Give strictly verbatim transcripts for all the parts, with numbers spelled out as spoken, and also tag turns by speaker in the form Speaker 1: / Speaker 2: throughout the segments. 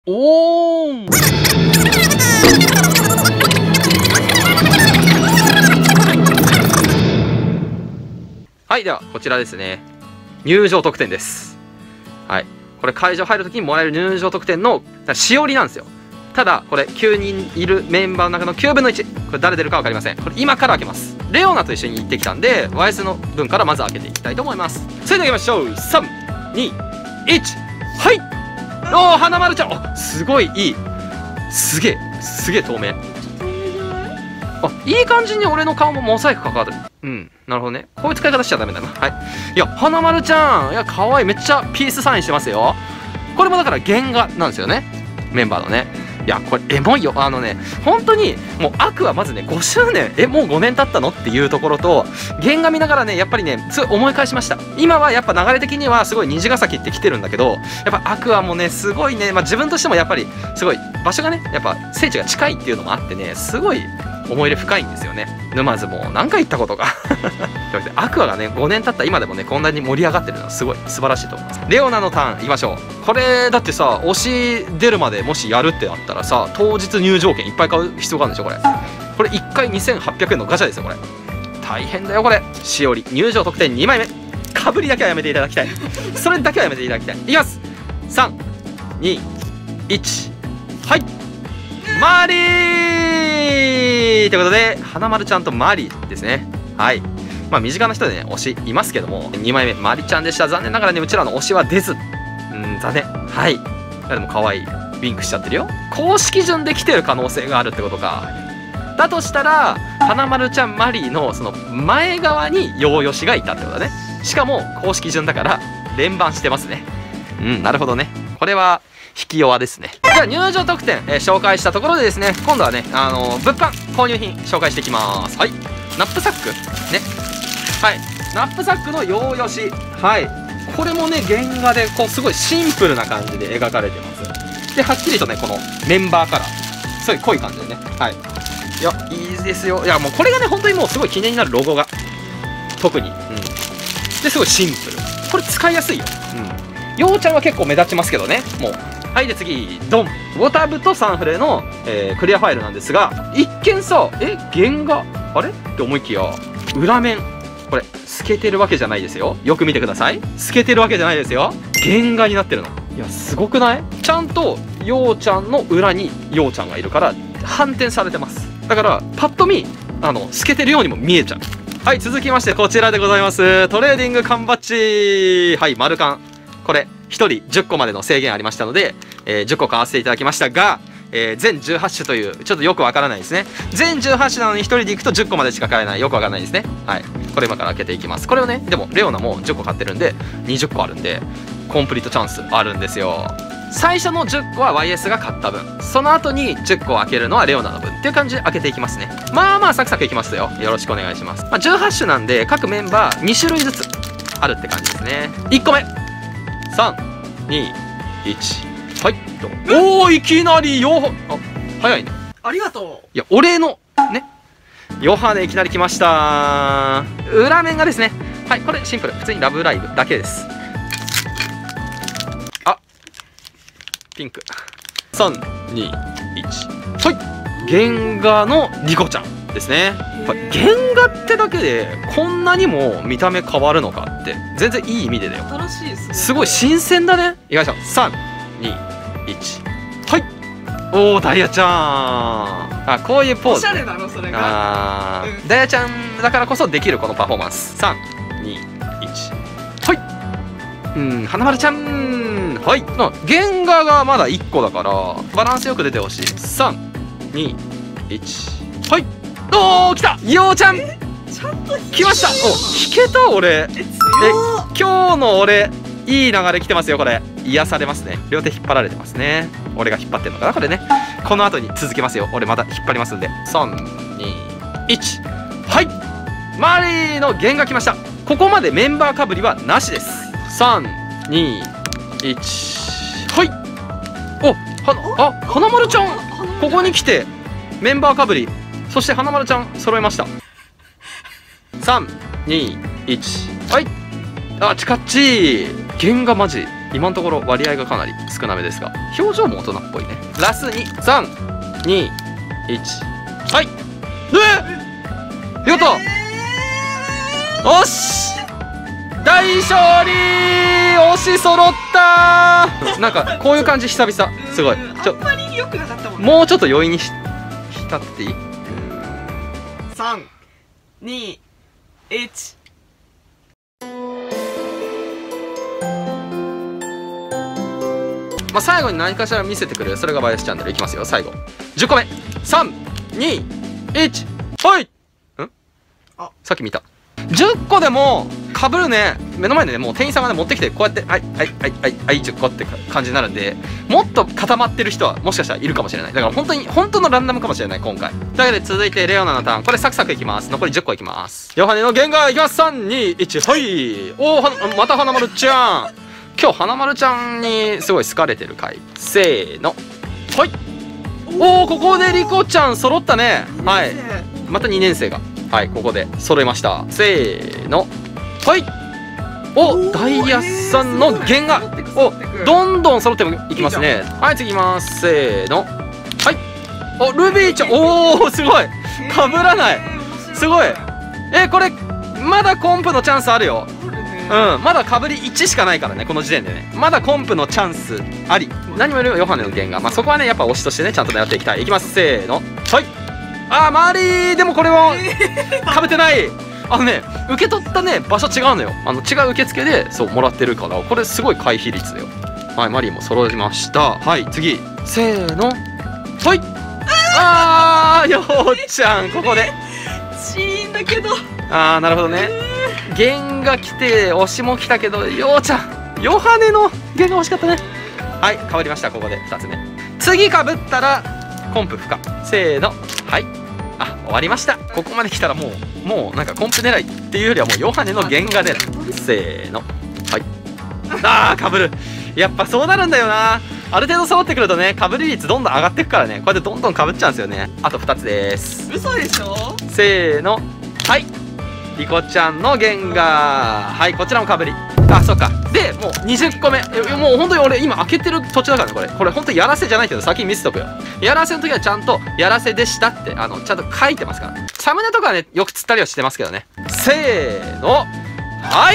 Speaker 1: おーんはい、ではこちらですね、入場特典です。はい、これ会場入るときにもらえる入場特典のしおりなんですよ。ただこれきゅうにんいるメンバーの中のきゅうぶんのいち、これ誰出るか分かりません。これ今から開けます。レオナと一緒に行ってきたんで ワイエス の分からまず開けていきたいと思います。それでは行きましょう。さんにいち、はい。おお、花丸ちゃん、あ、すごいいい、すげえすげえ透明。あ、いい感じに俺の顔もモザイクかかる。うん、なるほどね。こういう使い方しちゃダメだな。はい。いや、花丸ちゃん、いや、可愛い、めっちゃピースサインしてますよ。これもだから原画なんですよね、メンバーのね。いや、これエモいよ。あのね、本当にもうアクはまずねごしゅうねん、えもうごねん経ったのっていうところと、原画見ながらねやっぱりねすごい思い返しました。今はやっぱ流れ的にはすごい虹ヶ崎って来てるんだけど、やっぱアクアもねすごいね、まあ、自分としてもやっぱりすごい場所がねやっぱ聖地が近いっていうのもあってね、すごい思い入れ深いんですよね。沼津も何回行ったことかというわけでアクアがねごねん経った今でもねこんなに盛り上がってるのはすごい素晴らしいと思います。レオナのターンいきましょう。これだってさ、推し出るまでもしやるってなったらさ、当日入場券いっぱい買う必要があるんでしょ。これこれいっかいにせんはっぴゃくえんのガチャですよ。これ大変だよこれ。しおり入場特典にまいめ、かぶりだけはやめていただきたいそれだけはやめていただきたい。いきます。さんにいち、はい、マリーということで花丸ちゃんとマリーですね。はい、まあ身近な人でね推しいますけども、にまいめマリちゃんでした。残念ながらねうちらの推しは出ず、うん残念。はい、いやでも可愛い、ウィンクしちゃってるよ。公式順で来てる可能性があるってことか。だとしたら花丸ちゃんマリーのその前側にヨーヨシがいたってことだね。しかも公式順だから連番してますね。うん、なるほどね。これは引き弱ですね。じゃあ入場特典、えー、紹介したところでですね、今度はね、あのー、物販購入品紹介していきます。はい、ナップサックね、はい、ナップサックのヨーヨシ、はい、これもね原画でこうすごいシンプルな感じで描かれてます。ではっきりとねこのメンバーカラーすごい濃い感じでね、はい、いやいいですよ。いやもうこれがね本当にもうすごい記念になるロゴが特に、うん、ですごいシンプル、これ使いやすいよ。うん、ようちゃんは結構目立ちますけどね。もうはい、で次ドン、ウォタブとサンフレの、えー、クリアファイルなんですが、一見さえ原画あれって思いきや裏面これ透けてるわけじゃないですよ。よく見てください。透けてるわけじゃないですよ。原画になってるの。いやすごくない？ちゃんとようちゃんの裏にようちゃんがいるから反転されてます。だからパッと見あの透けてるようにも見えちゃう。はい、続きましてこちらでございます。トレーディング缶バッジ、はい、丸缶、これひとりじゅっこまでの制限ありましたので、えー、じゅっこ買わせていただきましたが、えー、全じゅうはち種というちょっとよくわからないですね。全じゅうはち種なのにひとりでいくとじゅっこまでしか買えない、よくわからないですね。はい、これ今から開けていきます。これをねでもレオナもじゅっこ買ってるんでにじゅっこあるんでコンプリートチャンスあるんですよ。最初のじゅっこは ワイエス が買った分、その後にじゅっこを開けるのはレオナの分っていう感じで開けていきますね。まあまあサクサクいきますよ。よろしくお願いします。まあ、じゅうはち種なんで各メンバーに種類ずつあるって感じですね。いっこめさんにいち、はいおお、いきなりヨハ、あ早いね、
Speaker 2: ありがとう。
Speaker 1: いやお礼のねヨハネいきなり来ました。裏面がですね、はい、これシンプル普通にラブライブだけです。あピンクさんにいち、はい原画のリコちゃんですね。原画ってだけでこんなにも見た目変わるのかって全然いい意味でだよ。
Speaker 2: 新しいですね。
Speaker 1: すごい新鮮だね。いきましょう。さんにいち、はいおおダイヤちゃん、あこういうポーズ、
Speaker 2: おしゃれだろそれが。
Speaker 1: あ、うん、ダイヤちゃんだからこそできるこのパフォーマンス。さんにいち、はいうん花丸ちゃん、はい原画がまだいっこだからバランスよく出てほしい。さんにいち、はいおお来たようちゃん、
Speaker 2: ちゃんと
Speaker 1: 来ました。お弾けた俺。
Speaker 2: え強
Speaker 1: え今日の俺いい流れ来てますよ。これ癒されますね。両手引っ張られてますね。俺が引っ張ってんのかなこれね。この後に続けますよ。俺また引っ張りますんで。さんにいち、はいマリーの原画来ました。ここまでメンバーかぶりはなしです。さんにいち、はいおはあ花丸ちゃんここに来てメンバーかぶり、そして花丸ちゃん揃えました。さんにいち、はいあチカッチー原画マジ今のところ割合がかなり少なめですが、表情も大人っぽいね。ラスにさんにいち、はい。えやった、よし大勝利、推し揃ったー。なんかこういう感じ久々、すごい。
Speaker 2: ちょあんまり良くなかったもんね。
Speaker 1: もうちょっと余韻にし浸っていい？
Speaker 2: さんにいち。
Speaker 1: まあ最後に何かしら見せてくれる、それがバイアスチャンネル。いきますよ、最後じゅっこめ、さんにいち、はい。ん
Speaker 2: あ、
Speaker 1: さっき見たじゅっこでもかぶるね。目の前でね、もう店員さんがね持ってきて、こうやってはいはいはいはいはいじゅっこって感じになるんで、もっと固まってる人はもしかしたらいるかもしれない。だから本当に本当のランダムかもしれない今回。というわけで続いてレオナのターン。これサクサクいきます。残りじゅっこいきます。ヨハネのゲンガーいきます。さんにいち、はい。おお、また花丸ちゃん。今日花丸ちゃんにすごい好かれてる回。せーの、はい。おお、ここでリコちゃん揃ったね。はい、またにねん生が、はい、ここで揃いました。せーの、はい。お、ダイヤさんの弦が、お、どんどん揃っていきますね。はい、次いきます。せーの、はい。お、ルビーちゃん、おお、すごい。かぶらない。すごい。え、これまだコンプのチャンスあるよ。うん、まだかぶりいちしかないからね、この時点でね。まだコンプのチャンスあり。何もよりヨハネの弦が、まあそこはねやっぱ推しとしてねちゃんと狙っていきたい。いきます、せーの、はい。あー、周りでもこれはかぶってない。あのね、受け取ったね場所違うのよ。あの違う受付でそうもらってるから、これすごい回避率だよ。はい、マリーも揃いました。はい、次、せーの、はい。あー、ようちゃんここで
Speaker 2: チーンだけど。
Speaker 1: あー、なるほどね。弦が来て推しも来たけど、ようちゃんヨハネの弦が欲しかったね。はい、変わりました。ここでふたつめ。次かぶったらコンプ不可。せーの、はい。あ、終わりました。ここまで来たらもうもうなんかコンプ狙いっていうよりはもうヨハネの弦が出る。せーの、はい。あー、かぶる。やっぱそうなるんだよな。ある程度揃ってくるとね、かぶり率どんどん上がっていくからね、こうやってどんどんかぶっちゃうんですよね。あとふたつです。
Speaker 2: 嘘でしょ。
Speaker 1: せーの、はい。リコちゃんの弦が、はい、こちらもかぶり。あ、そうか。でもうにじゅっこめ。もう本当に俺今開けてる途中だからね。これこれ本当にやらせじゃないけど先に見せとくよ。やらせの時はちゃんとやらせでしたってあのちゃんと書いてますから。サムネとかはねよく釣ったりはしてますけどね。せーの、はい。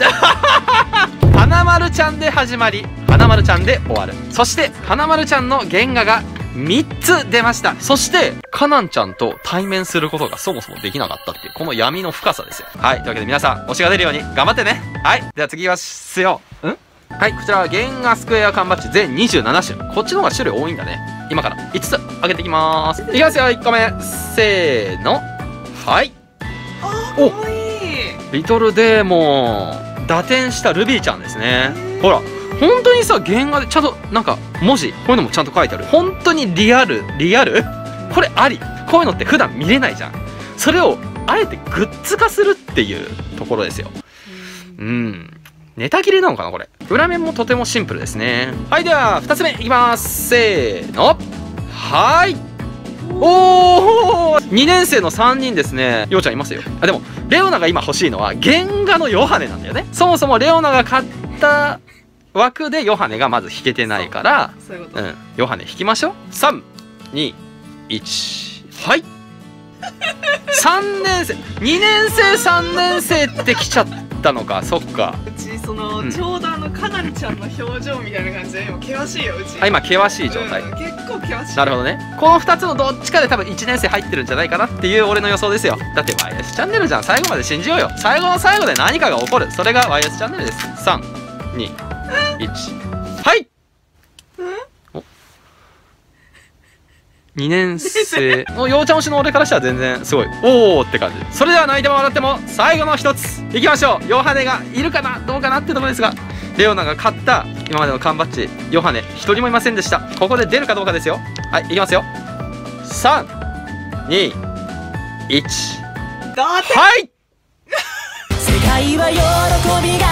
Speaker 1: 花丸ちゃんで始まり花丸ちゃんで終わる。そして花丸ちゃんの原画がみっつ出ました。そしてカナンちゃんと対面することがそもそもできなかったっていうこの闇の深さですよ。はい、というわけで皆さん推しが出るように頑張ってね。はい、では次はすよん。はい、こちらは原画スクエア缶バッジ全にじゅうななしゅ。こっちの方が種類多いんだね。今からいつつ開けていきます。いきますよ。いっこめ、せーの、はい。
Speaker 2: あ、かわいい。
Speaker 1: リトルデーモン打点したルビーちゃんですね。ほら本当にさ、原画でちゃんとなんか文字こういうのもちゃんと書いてある。本当にリアルリアルこれあり。こういうのって普段見れないじゃん。それをあえてグッズ化するっていうところですよ。うん、ネタ切れなのかなこれ。裏面もとてもシンプルですね。はい、ではふたつめいきます。せーの、はい。おお、にねん生のさんにんですね。ようちゃんいますよ。あ、でもレオナが今欲しいのは原画のヨハネなんだよね。そもそもレオナが買った枠でヨハネがまず弾けてないから、
Speaker 2: そういうこと。
Speaker 1: うん、ヨハネ弾きましょう。さんにいち、はい。さんねん生にねん生さんねん生って来ちゃったのか。そっか。
Speaker 2: うちその、
Speaker 1: うん、
Speaker 2: ちょうどあのカナリちゃんの表情みたいな感じで今険しいようち。
Speaker 1: あ、今険しい状態、
Speaker 2: うん、結構険しい。
Speaker 1: なるほどね。このふたつのどっちかで多分いちねん生入ってるんじゃないかなっていう俺の予想ですよ。だって ワイエス チャンネルじゃん。最後まで信じようよ。最後の最後で何かが起こる。それが ワイエス チャンネルです。さんにいち、はい。おにねん生のようちゃん推しの俺からしたら全然すごいおおって感じ。それでは泣いても笑っても最後の一ついきましょう。ヨハネがいるかなどうかなってところですが、レオナが買った今までの缶バッジヨハネ一人もいませんでした。ここで出るかどうかですよ。はい、いきますよ。さんにいち、
Speaker 2: だって
Speaker 1: はい。
Speaker 3: 世界は喜びが